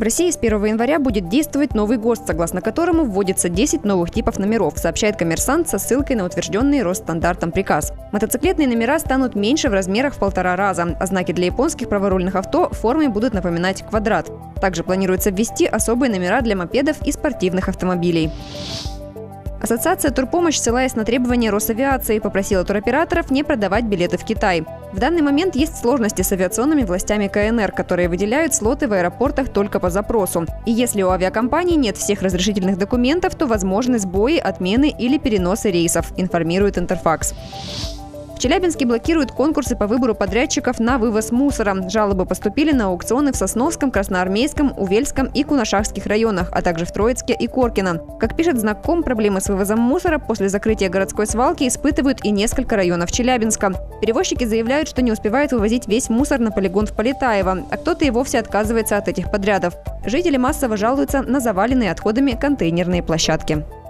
В России с 1 января будет действовать новый ГОСТ, согласно которому вводится 10 новых типов номеров, сообщает «Коммерсант» со ссылкой на утвержденный Росстандартом приказ. Мотоциклетные номера станут меньше в размерах в 1,5 раза, а знаки для японских праворульных авто формой будут напоминать квадрат. Также планируется ввести особые номера для мопедов и спортивных автомобилей. Ассоциация «Турпомощь», ссылаясь на требования Росавиации, попросила туроператоров не продавать билеты в Китай. В данный момент есть сложности с авиационными властями КНР, которые выделяют слоты в аэропортах только по запросу. И если у авиакомпаний нет всех разрешительных документов, то возможны сбои, отмены или переносы рейсов, информирует Интерфакс. В Челябинске блокируют конкурсы по выбору подрядчиков на вывоз мусора. Жалобы поступили на аукционы в Сосновском, Красноармейском, Увельском и Кунашахских районах, а также в Троицке и Коркино. Как пишет Знаком, проблемы с вывозом мусора после закрытия городской свалки испытывают и несколько районов Челябинска. Перевозчики заявляют, что не успевают вывозить весь мусор на полигон в Полетаево, а кто-то и вовсе отказывается от этих подрядов. Жители массово жалуются на заваленные отходами контейнерные площадки.